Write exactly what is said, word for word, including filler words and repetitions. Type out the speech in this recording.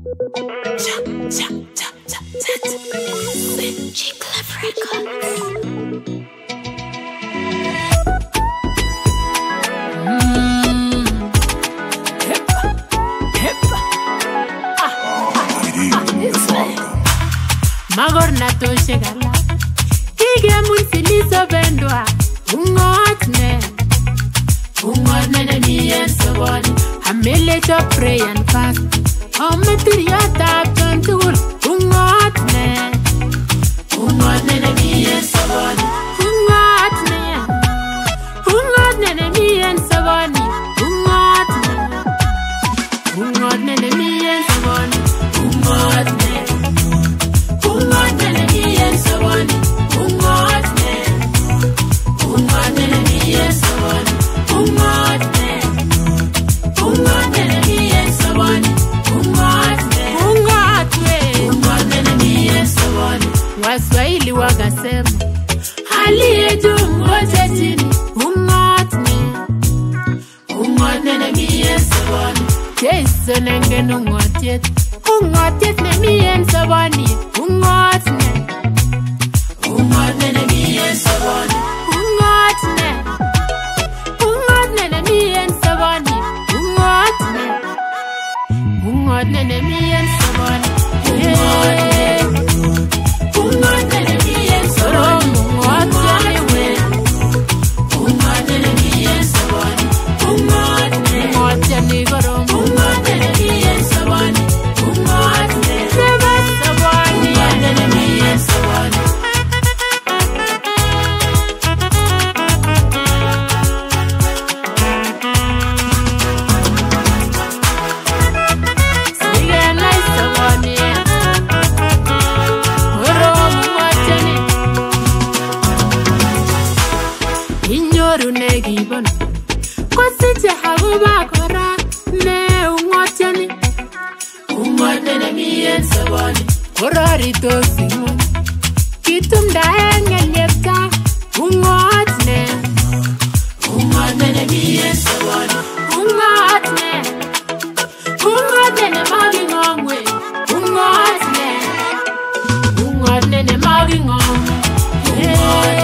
Magor na to shegala Kige mun filiso bendwa Ung'ot ne Ung'ot ne ne miyen saboni Hamile to pray and fast Ometir ya tap ton tool Ung'ot ne Ung'ot ne ne miyen saboni Ung'ot ne Ung'ot ne ne miyen saboni Ung'ot ne Ung'ot ne ne miyen saboni Ung'ot ne Ung'ot ne ne miyen saboni Ung'ot ne Ung'ot ne ne miyen saboni Ung'ot ne Ung'ot ne ne miyen saboni Ung'ot ne Ung'ot we Ung'ot ne ne miyen saboni Waswahili wakasema aliye juu ngoja chini Ung'ot ne Ung'ot ne ne miyen saboni Jesu nengen ung'otiet Ung'otiet ne miyen saboni Ung'ot ne Ung'ot ne ne miyen saboni Ung'ot ne Ung'ot ne ne miyen saboni Ung'ot ne Ung'ot ne ne miyen saboni Ung'ot ne Ung'ot ne ne miyen saboni Ung'ot ne we Ung'ot ne ne miyen saboni Ung'ot ne Ung'ot ne gorom Ung'ot ne ne miyen saboni Ung'ot ne Seba saboni Ung'ot ne ne miyen saboni Negibon Kosiche haguba kora Ne ung'otiani Ung'ot ne ne miyen saboni Korori tosimon Kitumda eng'elyepta Ung'ot ne Ung'ot ne ne miyen saboni Ung'ot ne Ung'ot ne ne maging'ongwe Ung'ot ne Ung'ot ne ne maging'ongwe Ung'ot